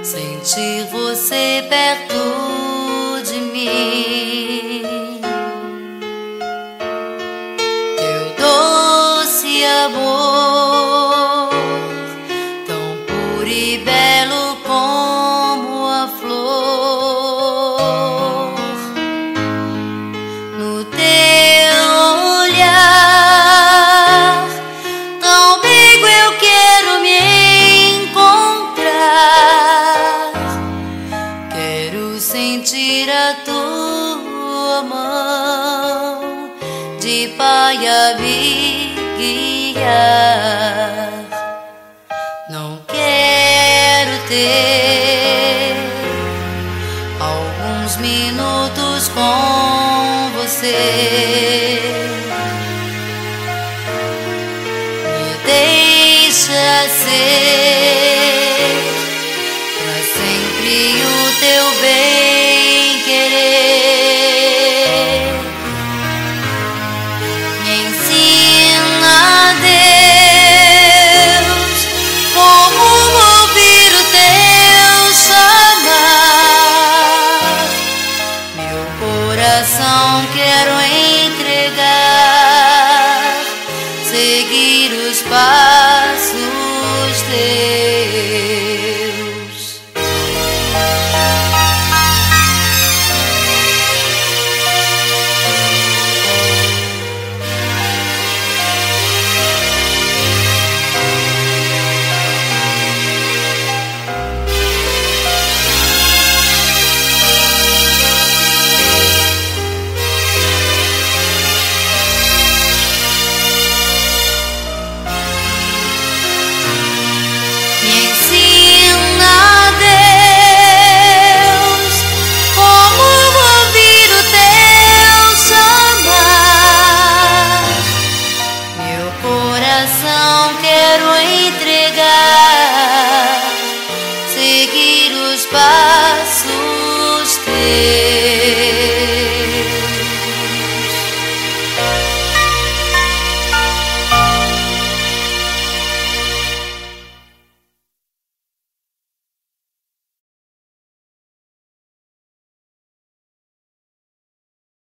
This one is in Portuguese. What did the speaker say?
sentir você perto de mim, teu doce amor, tão puro e belo como a flor, no teu olhar tão meigo eu quero me encontrar, quero sentir a tua mão de pai a me guiar. Não quero ter alguns minutos com você, me deixa ser pra sempre o teu bem querer. Me ensina, Deus, como ouvir o teu chamar. Meu coração quero entregar, seguir os passos teus. Quero entregar, seguir os passos teus.